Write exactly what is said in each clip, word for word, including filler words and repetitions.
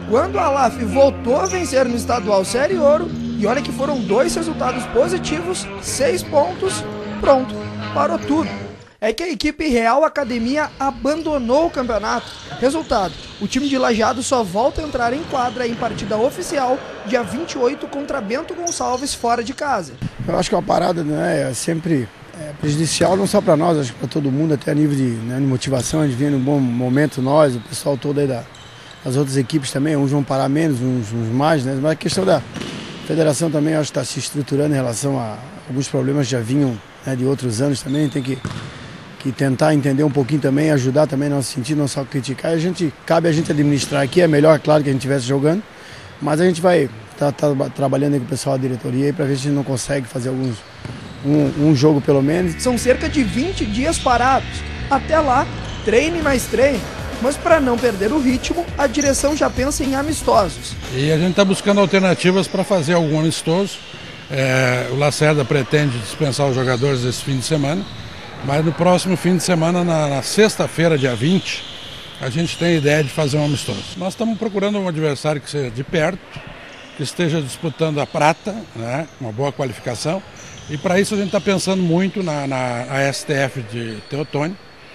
quando a L A F voltou a vencer no Estadual Série Ouro, e olha que foram dois resultados positivos, seis pontos, pronto, parou tudo. É que a equipe Real Academia abandonou o campeonato. Resultado, o time de Lajeado só volta a entrar em quadra em partida oficial dia vinte e oito contra Bento Gonçalves fora de casa. Eu acho que uma parada, né, é sempre é, prejudicial, não só para nós, acho que para todo mundo, até a nível de, né, de motivação. A gente vem num bom momento, nós, o pessoal todo aí da, das outras equipes também, uns vão parar menos, uns, uns mais, né, mas a questão da federação também acho que está se estruturando em relação a alguns problemas que já vinham, né, de outros anos também, tem que que tentar entender um pouquinho também, ajudar também no nosso sentido, não só criticar. A gente, cabe a gente administrar aqui, é melhor, claro, que a gente estivesse jogando, mas a gente vai estar tá, tá, trabalhando aí com o pessoal da diretoria para ver se a gente não consegue fazer alguns, um, um jogo pelo menos. São cerca de vinte dias parados. Até lá, treine mais treine. Mas para não perder o ritmo, a direção já pensa em amistosos. E a gente está buscando alternativas para fazer algum amistoso. É, o Lacerda pretende dispensar os jogadores esse fim de semana. Mas no próximo fim de semana, na, na sexta-feira, dia vinte, a gente tem a ideia de fazer um amistoso. Nós estamos procurando um adversário que seja de perto, que esteja disputando a prata, né, uma boa qualificação. E para isso a gente está pensando muito na, na A S T F de Teotônio.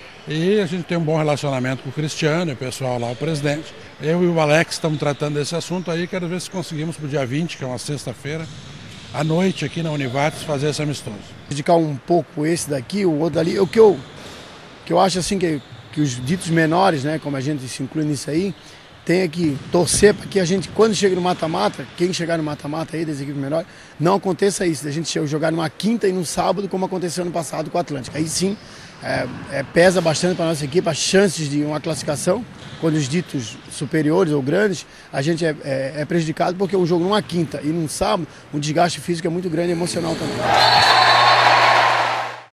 E a gente tem um bom relacionamento com o Cristiano e o pessoal lá, o presidente. Eu e o Alex estamos tratando desse assunto aí, quero ver se conseguimos para o dia vinte, que é uma sexta-feira, à noite aqui na Univates, fazer esse amistoso. Dedicar um pouco esse daqui, o outro ali. O que eu, que eu acho assim que, que os ditos menores, né, como a gente se inclui nisso aí, tem que torcer para que a gente, quando chega no mata-mata, quem chegar no mata-mata aí das equipes menores, não aconteça isso, da gente jogar numa quinta e no sábado, como aconteceu no passado com o Atlântico. Aí sim, é, é, pesa bastante para a nossa equipe as chances de uma classificação. Quando os ditos superiores ou grandes, a gente é, é, é prejudicado porque o jogo numa quinta e num sábado, o desgaste físico é muito grande e emocional também.